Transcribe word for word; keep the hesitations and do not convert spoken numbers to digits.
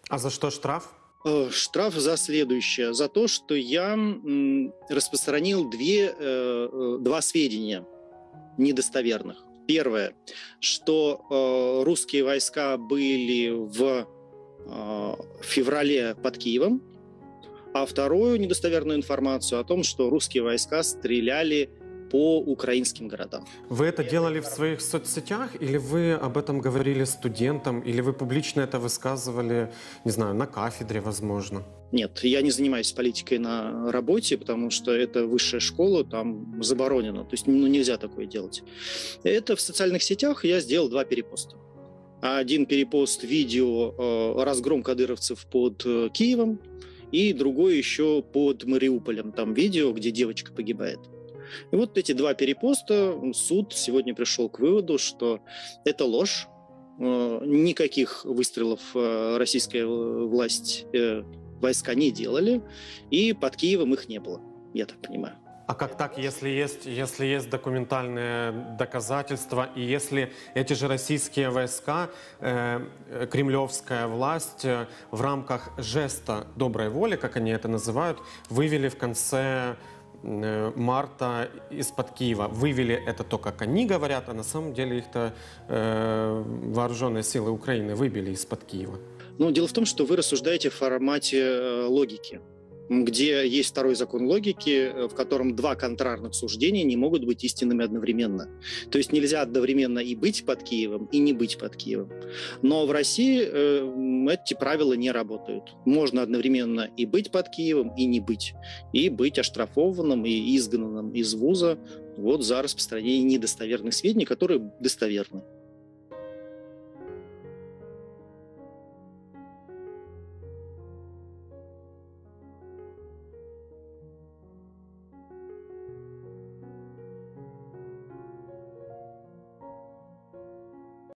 А за что штраф? Э, Штраф за следующее. За то, что я м, распространил две, э, э, два сведения недостоверных. Первое, что э, русские войска были в э, феврале под Киевом, а вторую недостоверную информацию о том, что русские войска стреляли по украинским городам. Вы это делали в своих соцсетях, или вы об этом говорили студентам, или вы публично это высказывали, не знаю, на кафедре, возможно? Нет, я не занимаюсь политикой на работе, потому что это высшая школа, там заборонено. То есть ну, нельзя такое делать. Это в социальных сетях я сделал два перепоста. Один перепост видео э, разгром кадыровцев под э, Киевом, и другой еще под Мариуполем. Там видео, где девочка погибает. И вот эти два перепоста, суд сегодня пришел к выводу, что это ложь. Никаких выстрелов российская власть, войска не делали, и под Киевом их не было, я так понимаю. А как так, если есть, если есть документальные доказательства, и если эти же российские войска, э, кремлевская власть э, в рамках жеста доброй воли, как они это называют, вывели в конце э, марта из-под Киева. Вывели это то, как они говорят, а на самом деле их-то э, вооруженные силы Украины выбили из-под Киева. Но дело в том, что вы рассуждаете в формате э, логики, где есть второй закон логики, в котором два контрарных суждения не могут быть истинными одновременно. То есть нельзя одновременно и быть под Киевом, и не быть под Киевом. Но в России э, эти правила не работают. Можно одновременно и быть под Киевом, и не быть. И быть оштрафованным, и изгнанным из вуза вот, за распространение недостоверных сведений, которые достоверны.